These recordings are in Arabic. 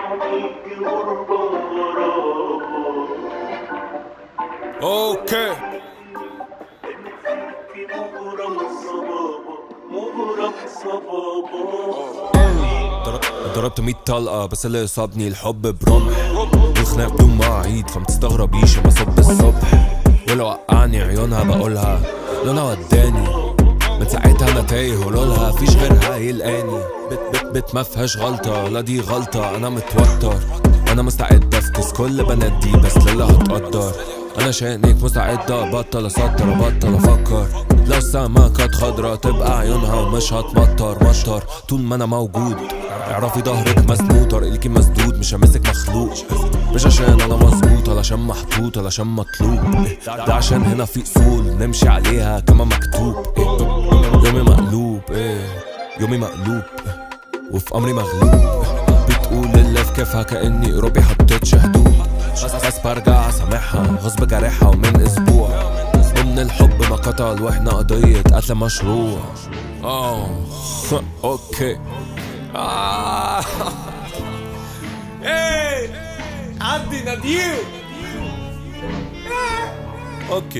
اوكي ضربت 100 طلقة بس اللي يصابني الحب برمح، والخناق بدون مواعيد فمتستغربيش ما صب الصبح، ولو وقعني عيونها بقولها لونها وداني، من ساعتها انا تايه ولولها فيش غيرها يلقاني. بت ما فيهاش غلطة، لا دي غلطة انا متوتر، انا مستعد افكس كل بنات دي بس ليلة هتقدر، انا شانك مستعدة ابطل اسطر ابطل افكر، لو السما كانت خضرا تبقى عيونها ومش هتمطر مطر، طول ما انا موجود اعرفي ظهرك مسنود، طريقك مسدود مش همسك مخلوق، مش عشان انا مظبوط ولا عشان محطوط ولا عشان مطلوب، ده عشان هنا في اصول نمشي عليها كما مكتوب، يومي مقلوب يومي مقلوب وفي امري مغلوب، بتقول اللي في كيفها كاني اوروبي حطيتش حدود، بس برجع سامحها غصب جارحها ومن اسبوع، ومن الحب ما قتل واحنا قضية قتل مشروع. اوكي ايه عدي ناديه اوكي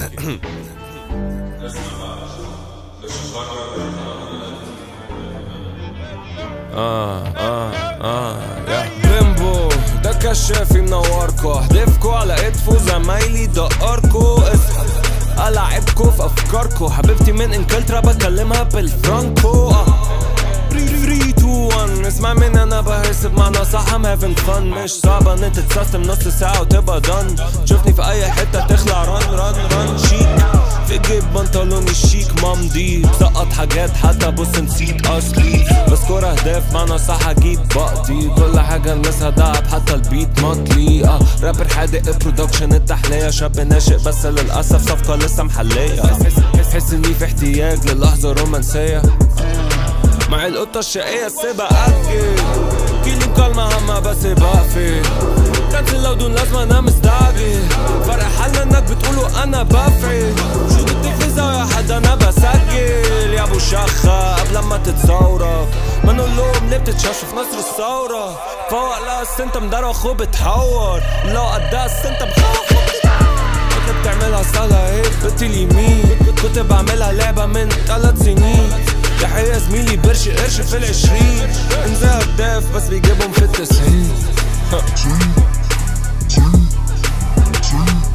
يا بيمبو ده كشافي منوركو، احدفكو على ادفو زمايلي دقركو، ألعبكو في افكاركو، حبيبتي من انجلترا بكلمها بالفرانكو. 3 2 1 اسمع من انا بهرس بمعنى صح I'm having fun، مش صعبة ان انت تسيستم نص ساعة وتبقى دن، شوفني في اي حتة تخلع رن شيك، في جيب بنطلوني الشيك ممضي، بسقط حاجات حتى بص نسيت اصلي، بسكور اهداف معنى صح اجيب بقضي، كل حاجة لمسها دهب حتى البيت مطلي، رابر حادق برودكشن التحلية، شاب ناشئ بس للأسف صفقة لسه محلية، حس اني في احتياج للحظة رومانسية مع القطة الشقية السيبة أجل، كيلي مكالمة هما بس بقفل، كنسل لو دون لازمة أنا مستعجل، فرق حالنا إنك بتقولوا أنا بفعل، شو بدك في زاوية حد أنا بسجل، يا أبو شخة قبل ما تتصورك، ما نقول لهم ليه بتتشاش في نصر الثورة، فوق لا أصل أنت مدروخ وبتحور، لو قدها أصل أنت مخوخ كنت بتعملها سهلة هيك بت اليمين، كنت بعملها لعبة من 3 سنين، يحيى زميلي برش قرش في ال20، انزل هداف بس بيجيبهم في ال90.